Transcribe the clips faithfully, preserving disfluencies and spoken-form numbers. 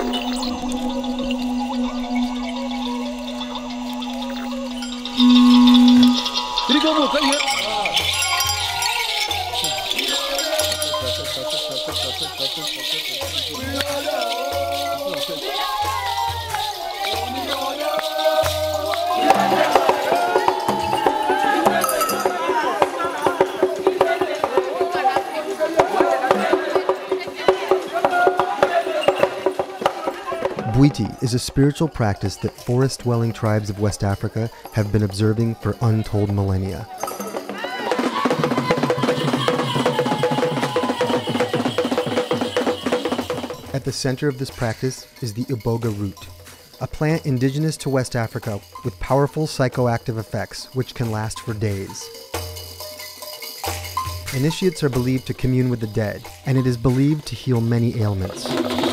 Bwiti is a spiritual practice that forest-dwelling tribes of West Africa have been observing for untold millennia. At the center of this practice is the Iboga root, a plant indigenous to West Africa with powerful psychoactive effects which can last for days. Initiates are believed to commune with the dead, and it is believed to heal many ailments.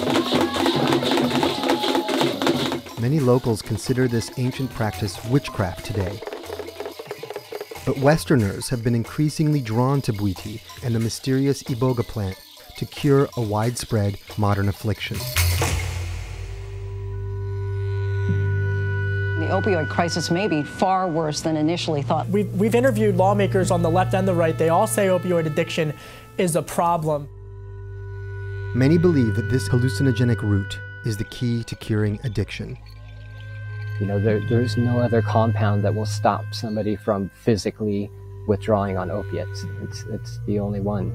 Many locals consider this ancient practice witchcraft today. But Westerners have been increasingly drawn to Bwiti and the mysterious Iboga plant to cure a widespread modern affliction. The opioid crisis may be far worse than initially thought. We've, we've interviewed lawmakers on the left and the right. They all say opioid addiction is a problem. Many believe that this hallucinogenic root is the key to curing addiction. You know, there, there's no other compound that will stop somebody from physically withdrawing on opiates. It's, it's the only one.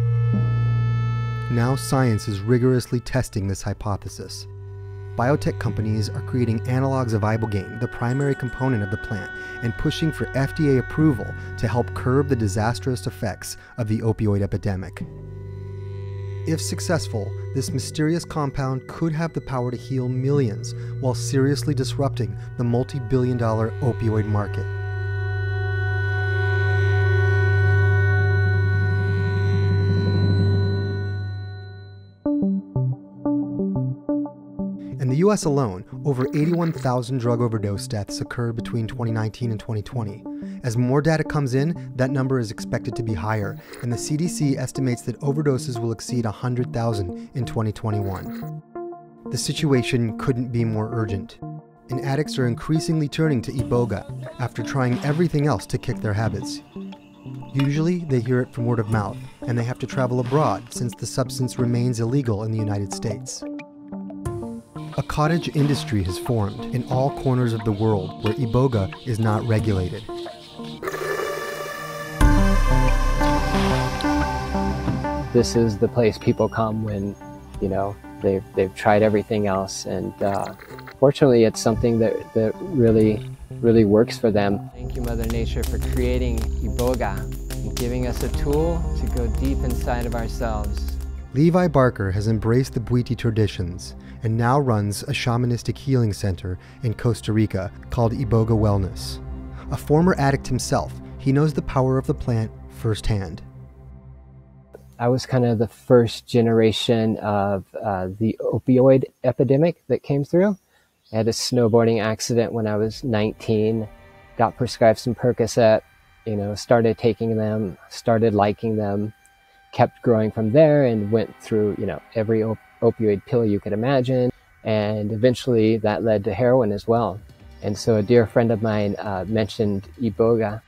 Now science is rigorously testing this hypothesis. Biotech companies are creating analogs of ibogaine, the primary component of the plant, and pushing for F D A approval to help curb the disastrous effects of the opioid epidemic. If successful, this mysterious compound could have the power to heal millions while seriously disrupting the multi-billion dollar opioid market. In the U S alone, over eighty-one thousand drug overdose deaths occurred between twenty nineteen and twenty twenty. As more data comes in, that number is expected to be higher, and the C D C estimates that overdoses will exceed one hundred thousand in twenty twenty-one. The situation couldn't be more urgent, and addicts are increasingly turning to Iboga after trying everything else to kick their habits. Usually, they hear it from word of mouth, and they have to travel abroad since the substance remains illegal in the United States. A cottage industry has formed in all corners of the world where Iboga is not regulated. This is the place people come when, you know, they've, they've tried everything else, and uh, fortunately it's something that, that really, really works for them. Thank you, Mother Nature, for creating Iboga and giving us a tool to go deep inside of ourselves. Levi Barker has embraced the Bwiti traditions and now runs a shamanistic healing center in Costa Rica called Iboga Wellness. A former addict himself, he knows the power of the plant firsthand. I was kind of the first generation of uh, the opioid epidemic that came through. I had a snowboarding accident when I was nineteen, got prescribed some Percocet, you know, started taking them, started liking them, kept growing from there, and went through, you know, every op opioid pill you could imagine. And eventually that led to heroin as well. And so a dear friend of mine uh, mentioned Iboga.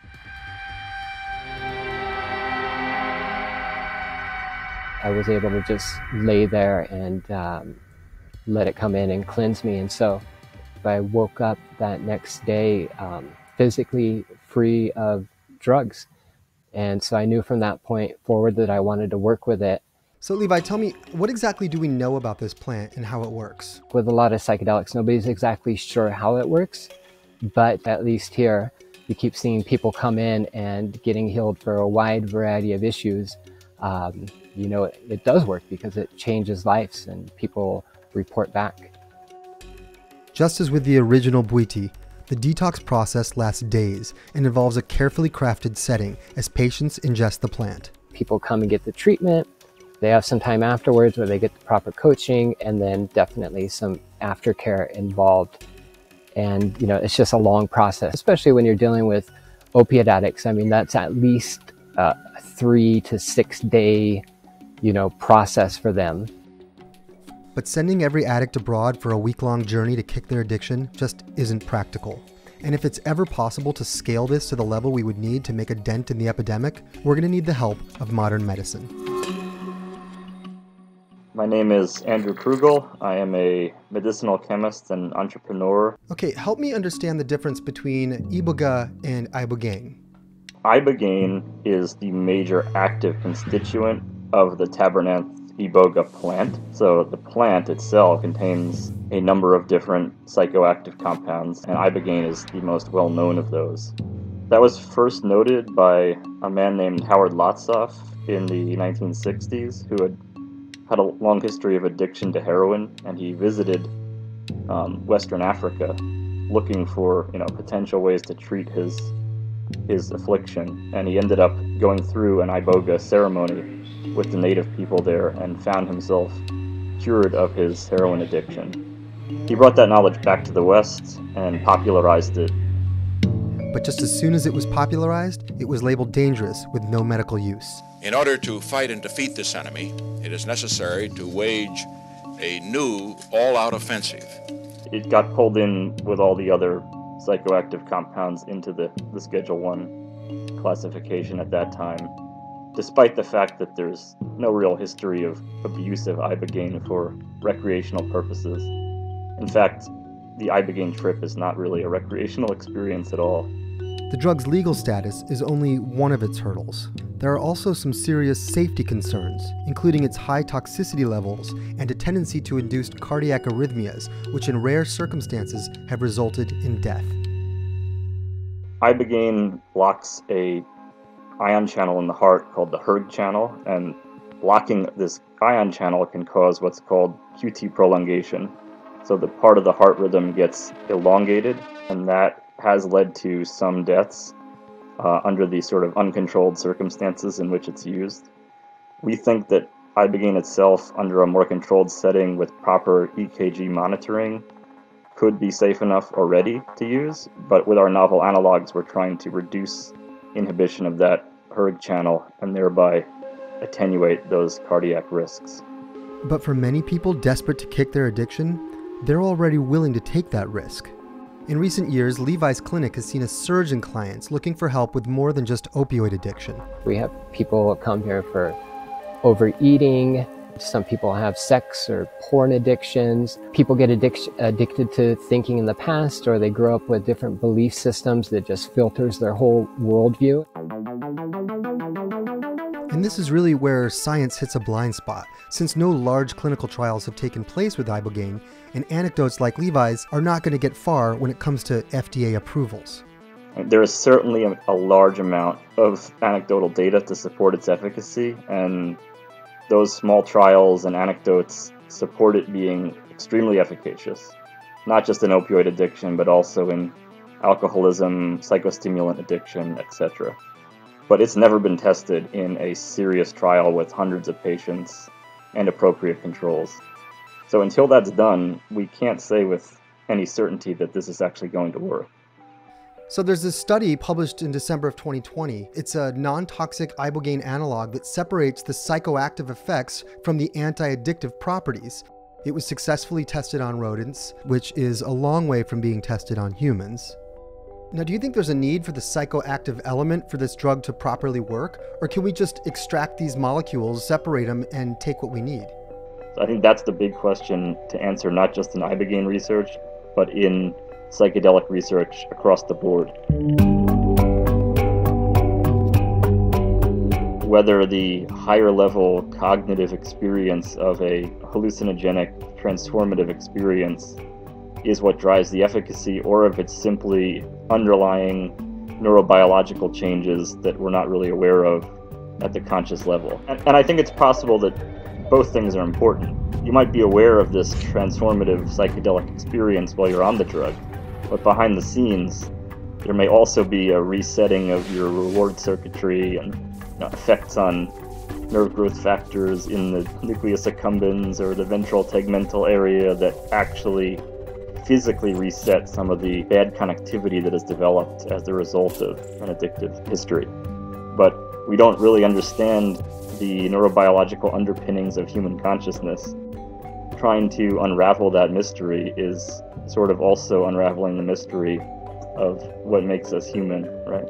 I was able to just lay there and um, let it come in and cleanse me. And so I woke up that next day um, physically free of drugs. And so I knew from that point forward that I wanted to work with it. So Levi, tell me, what exactly do we know about this plant and how it works? With a lot of psychedelics, nobody's exactly sure how it works, but at least here, you keep seeing people come in and getting healed for a wide variety of issues. Um, you know, it, it does work because it changes lives and people report back. Just as with the original Bwiti, the detox process lasts days and involves a carefully crafted setting as patients ingest the plant. People come and get the treatment. They have some time afterwards where they get the proper coaching, and then definitely some aftercare involved. And, you know, it's just a long process, especially when you're dealing with opiate addicts. I mean, that's at least a three to six day, you know, process for them. but sending every addict abroad for a week-long journey to kick their addiction just isn't practical. And if it's ever possible to scale this to the level we would need to make a dent in the epidemic, we're going to need the help of modern medicine. My name is Andrew Krugel. I am a medicinal chemist and entrepreneur. Okay, help me understand the difference between Iboga and ibogaine. Ibogaine is the major active constituent of the Tabernanthe Iboga plant. So the plant itself contains a number of different psychoactive compounds, and ibogaine is the most well-known of those. That was first noted by a man named Howard Lotsof in the nineteen sixties, who had had a long history of addiction to heroin, and he visited um, Western Africa looking for, you know, potential ways to treat his his affliction, and he ended up going through an Iboga ceremony with the native people there and found himself cured of his heroin addiction. He brought that knowledge back to the West and popularized it. But just as soon as it was popularized, it was labeled dangerous with no medical use. In order to fight and defeat this enemy, it is necessary to wage a new all-out offensive. It got pulled in with all the other psychoactive compounds into the, the Schedule one classification at that time, despite the fact that there's no real history of abuse of ibogaine for recreational purposes. In fact, the ibogaine trip is not really a recreational experience at all. The drug's legal status is only one of its hurdles. There are also some serious safety concerns, including its high toxicity levels and a tendency to induce cardiac arrhythmias, which in rare circumstances have resulted in death. Ibogaine blocks a ion channel in the heart called the hERG channel, and blocking this ion channel can cause what's called Q T prolongation. So the part of the heart rhythm gets elongated, and that has led to some deaths uh, under the sort of uncontrolled circumstances in which it's used. We think that ibogaine itself, under a more controlled setting with proper E K G monitoring, could be safe enough already to use, but with our novel analogs, we're trying to reduce inhibition of that hERG channel and thereby attenuate those cardiac risks. But for many people desperate to kick their addiction, they're already willing to take that risk. In recent years, Levi's clinic has seen a surge in clients looking for help with more than just opioid addiction. We have people come here for overeating. Some people have sex or porn addictions. People get addic- addicted to thinking in the past, or they grow up with different belief systems that just filters their whole worldview. And this is really where science hits a blind spot, since no large clinical trials have taken place with ibogaine, and anecdotes like Levi's are not going to get far when it comes to F D A approvals. There is certainly a, a large amount of anecdotal data to support its efficacy, and those small trials and anecdotes support it being extremely efficacious, not just in opioid addiction, but also in alcoholism, psychostimulant addiction, et cetera. But it's never been tested in a serious trial with hundreds of patients and appropriate controls. So until that's done, we can't say with any certainty that this is actually going to work. So there's this study published in December of twenty twenty. It's a non-toxic ibogaine analog that separates the psychoactive effects from the anti-addictive properties. It was successfully tested on rodents, which is a long way from being tested on humans. Now, do you think there's a need for the psychoactive element for this drug to properly work? Or can we just extract these molecules, separate them, and take what we need? I think that's the big question to answer, not just in ibogaine research, but in psychedelic research across the board. Whether the higher level cognitive experience of a hallucinogenic transformative experience is what drives the efficacy, or if it's simply underlying neurobiological changes that we're not really aware of at the conscious level. And, and I think it's possible that both things are important. You might be aware of this transformative psychedelic experience while you're on the drug, but behind the scenes, there may also be a resetting of your reward circuitry and you know, effects on nerve growth factors in the nucleus accumbens or the ventral tegmental area that actually physically reset some of the bad connectivity that is developed as a result of an addictive history. But we don't really understand the neurobiological underpinnings of human consciousness trying to unravel that mystery is sort of also unraveling the mystery of what makes us human, right?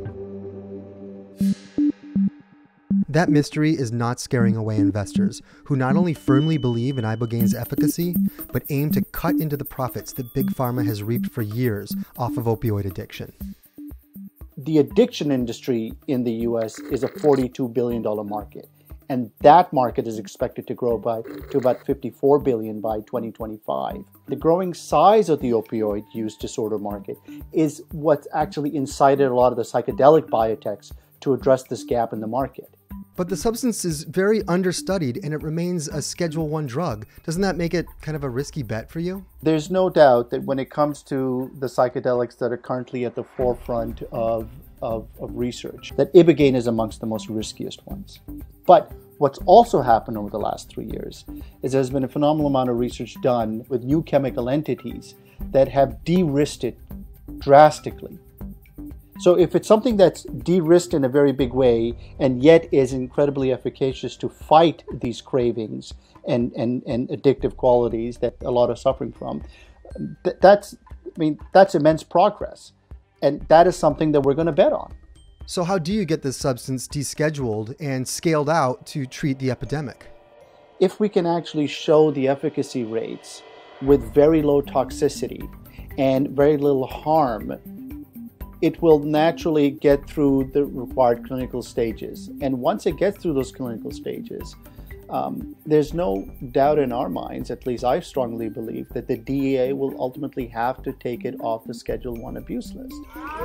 That mystery is not scaring away investors, who not only firmly believe in ibogaine's efficacy, but aim to cut into the profits that Big Pharma has reaped for years off of opioid addiction. The addiction industry in the U S is a forty-two billion dollars market, and that market is expected to grow by to about fifty-four billion dollars by twenty twenty-five. The growing size of the opioid use disorder market is what's actually incited a lot of the psychedelic biotechs to address this gap in the market. But the substance is very understudied and it remains a Schedule one drug. Doesn't that make it kind of a risky bet for you? There's no doubt that when it comes to the psychedelics that are currently at the forefront of, of, of research, that ibogaine is amongst the most riskiest ones. But what's also happened over the last three years is there's been a phenomenal amount of research done with new chemical entities that have de-risked it drastically. So if it's something that's de-risked in a very big way and yet is incredibly efficacious to fight these cravings and, and, and addictive qualities that a lot are suffering from, th- that's, I mean, that's immense progress. And that is something that we're going to bet on. So how do you get this substance descheduled and scaled out to treat the epidemic? If we can actually show the efficacy rates with very low toxicity and very little harm, it will naturally get through the required clinical stages. And once it gets through those clinical stages, um, there's no doubt in our minds, at least I strongly believe, that the D E A will ultimately have to take it off the Schedule one abuse list.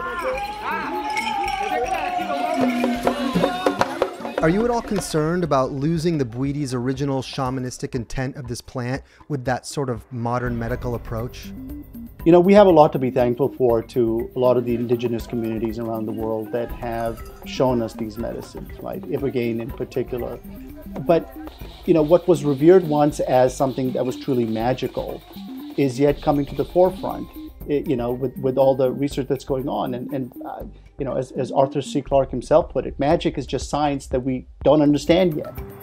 Are you at all concerned about losing the Bwiti's original shamanistic intent of this plant with that sort of modern medical approach? You know, we have a lot to be thankful for to a lot of the indigenous communities around the world that have shown us these medicines, right? Ibogaine in particular. But, you know, what was revered once as something that was truly magical is yet coming to the forefront, you know, with, with all the research that's going on. And, and uh, you know, as, as Arthur C. Clarke himself put it, magic is just science that we don't understand yet.